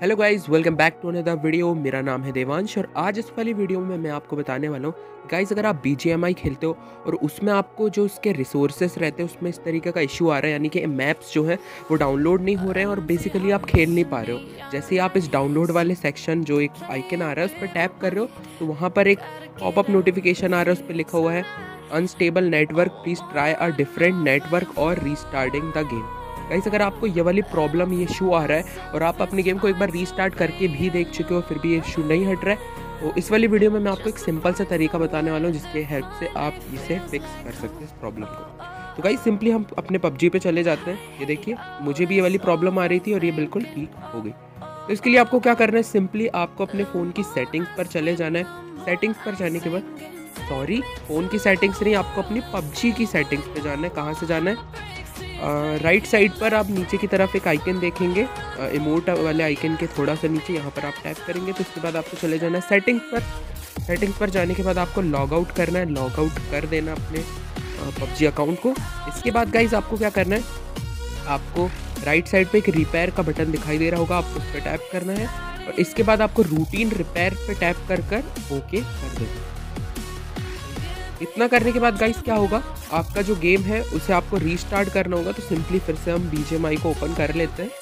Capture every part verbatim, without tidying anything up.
Hello guys, welcome back to another video. मेरा नाम है देवांश और आज इस वाली वीडियो में मैं आपको बताने वाला हूँ गाइस, अगर आप बी जी एम आई खेलते हो और उसमें आपको जो उसके रिसोर्सेस रहते हैं उसमें इस तरीके का इशू आ रहा है, यानी कि मैप्स जो हैं वो डाउनलोड नहीं हो रहे हैं और बेसिकली आप खेल नहीं पा रहे हो। जैसे ही आप इस डाउनलोड वाले सेक्शन जो एक आइकन आ रहा है उस पर टैप कर रहे हो तो वहाँ पर एक पॉपअप नोटिफिकेशन आ रहा है, उस पर लिखा हुआ है unstable network, please try a different network और रीस्टार्टिंग द गेम। गाइस, अगर आपको ये वाली प्रॉब्लम, ये इशू आ रहा है और आप अपने गेम को एक बार रीस्टार्ट करके भी देख चुके हो फिर भी ये इशू नहीं हट रहा है, तो इस वाली वीडियो में मैं आपको एक सिंपल सा तरीका बताने वाला हूँ जिसके हेल्प से आप इसे फिक्स कर सकते हैं इस प्रॉब्लम को। तो गाइस, सिंपली हम अपने पबजी पे चले जाते हैं। ये देखिए, मुझे भी ये वाली प्रॉब्लम आ रही थी और ये बिल्कुल ठीक हो गई। तो इसके लिए आपको क्या करना है, सिंपली आपको अपने फ़ोन की सेटिंग्स पर चले जाना है। सेटिंग्स पर जाने के बाद, सॉरी फ़ोन की सेटिंग्स नहीं, आपको अपनी पबजी की सेटिंग्स पे जाना है। कहाँ से जाना है, राइट uh, साइड पर आप नीचे की तरफ एक आइकन देखेंगे, इमोट uh, वाले आइकन के थोड़ा सा नीचे, यहाँ पर आप टैप करेंगे तो इसके बाद आपको चले जाना है सेटिंग्स पर। सेटिंग्स पर जाने के बाद आपको लॉग आउट करना है, लॉग आउट कर देना अपने पबजी uh, अकाउंट को। इसके बाद गाइज आपको क्या करना है, आपको राइट साइड पे एक रिपेयर का बटन दिखाई दे रहा होगा, आपको उस पर टैप करना है और इसके बाद आपको रूटीन रिपेयर पे टैप कर कर ओके कर देना। इतना करने के बाद गाइस क्या होगा, आपका जो गेम है उसे आपको रीस्टार्ट करना होगा। तो सिंपली फिर से हम बी जी एम आई को ओपन कर लेते हैं।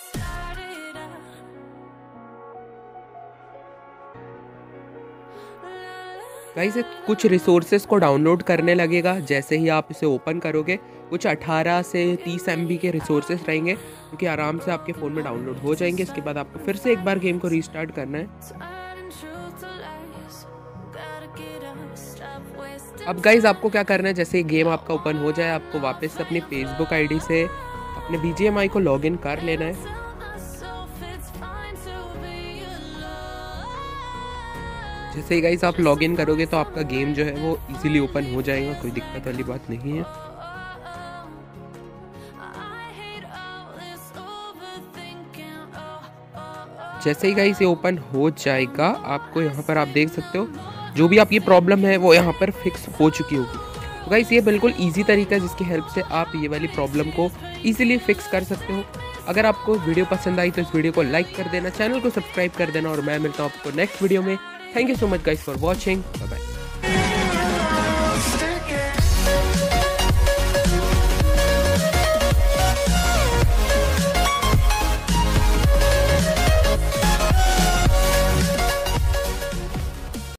गाइस, कुछ रिसोर्सेज को डाउनलोड करने लगेगा। जैसे ही आप इसे ओपन करोगे कुछ अठारह से तीस एम बी के रिसोर्सेज रहेंगे जो कि आराम से आपके फ़ोन में डाउनलोड हो जाएंगे। इसके बाद आपको फिर से एक बार गेम को रीस्टार्ट करना है। अब गाइज आपको क्या करना है, जैसे गेम आपका ओपन हो जाए आपको वापस से अपनी फेसबुक आईडी से अपने बी जी एम आई को लॉगिन कर लेना है। जैसे ही गाइज आप लॉगिन करोगे तो आपका गेम जो है वो इजीली ओपन हो जाएगा, कोई दिक्कत वाली बात नहीं है। जैसे ही गाइज ये ओपन हो जाएगा आपको यहाँ पर आप देख सकते हो जो भी आपकी प्रॉब्लम है वो यहाँ पर फिक्स हो चुकी होगी। तो गाइस, ये बिल्कुल इजी तरीका है जिसकी हेल्प से आप ये वाली प्रॉब्लम को इजीली फिक्स कर सकते हो। अगर आपको वीडियो पसंद आई तो इस वीडियो को लाइक कर देना, चैनल को सब्सक्राइब कर देना और मैं मिलता हूँ आपको नेक्स्ट वीडियो में। Thank you so much guys for watching.